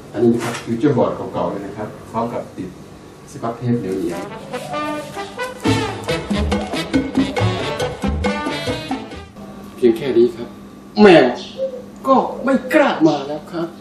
อันนี้นะครับฟิวเจอร์บอร์ดเก่าๆเลยนะครับพร้อมกับติดสกอตเทปเหนียวๆเพียงแค่นี้ครับแมวก็ไม่กล้ามาแล้วครับ